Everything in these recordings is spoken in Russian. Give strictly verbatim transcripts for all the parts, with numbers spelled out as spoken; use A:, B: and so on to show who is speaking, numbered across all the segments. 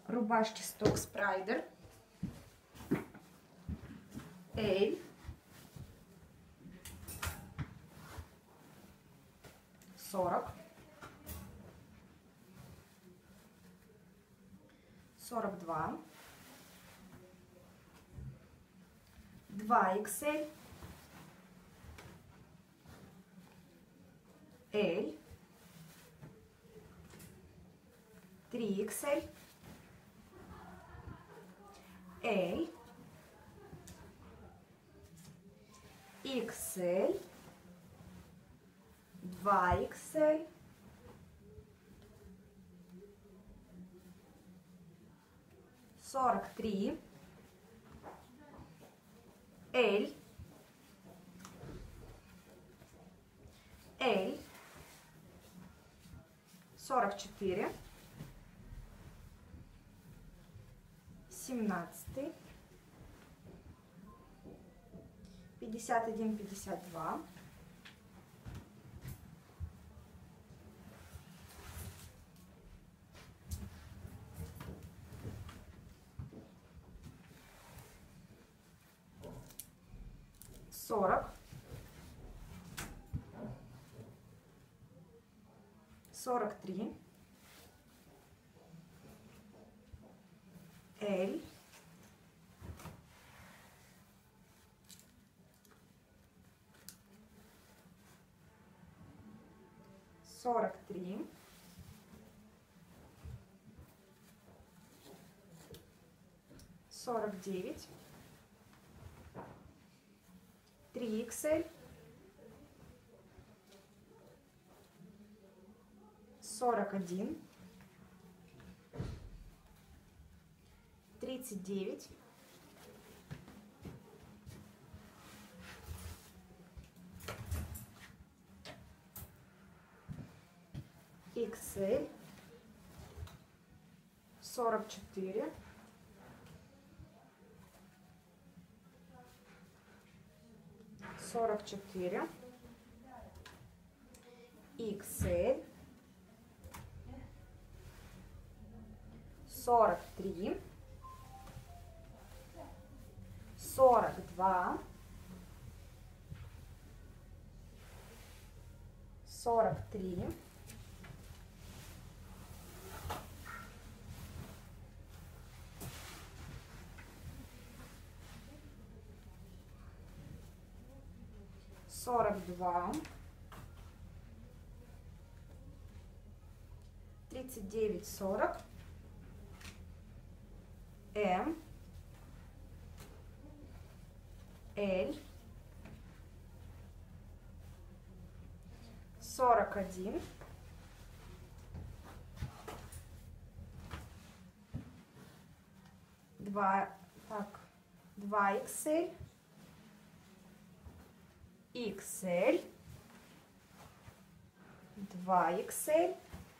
A: Рубашки Stock Spyder L, сорок, сорок два, два икс эль, L, три икс эль, L, икс эль, два икс эль, сорок три, L, L, сорок четыре, семнадцать, пятьдесят один, пятьдесят два, сорок, сорок три, L, сорок три, сорок девять, три икс эль, сорок один, тридцать девять, икс эль, сорок четыре, сорок четыре, икс эль, сорок три, сорок два, сорок три, сорок два, тридцать девять, сорок, М, L, сорок один, два, так, два икс эль, икс эль, два икс эль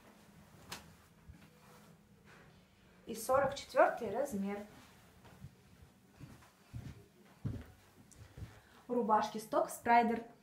A: и сорок четвёртый размер. Рубашки Stock Spyder